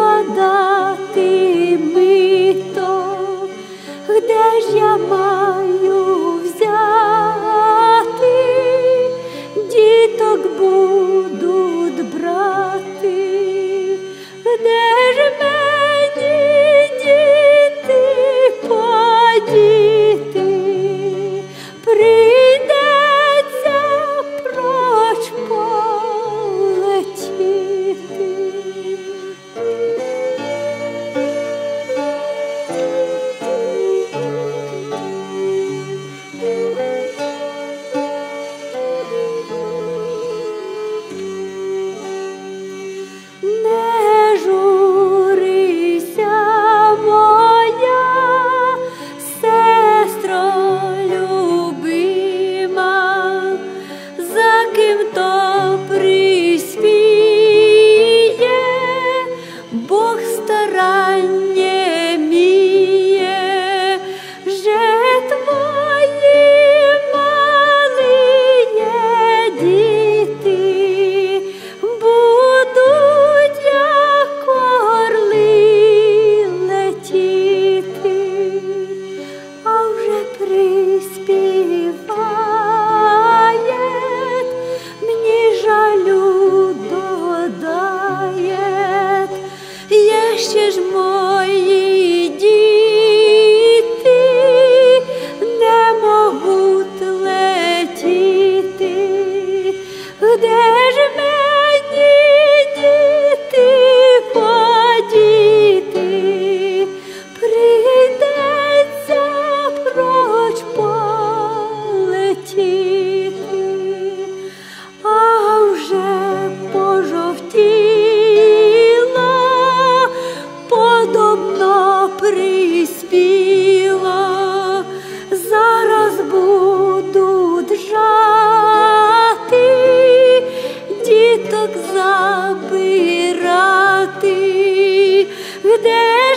подати мито, де ж я маю взяти, діток будуть брати, де ж мені діти подіти, прийдеться проч полетіти. Не журися, моя сестро любима, за ким то приспіє, Бог старання міє, же твої малиє діти будуть як орли летіти, а вже приспіває, мені жалю додає, є ще ж мої діти не можуть летіти, де ж мені діти подіти, прийдеться проч полетіти, а вже пожовтіла, подобно приспіла, зараз будуть жати, діток забирати, де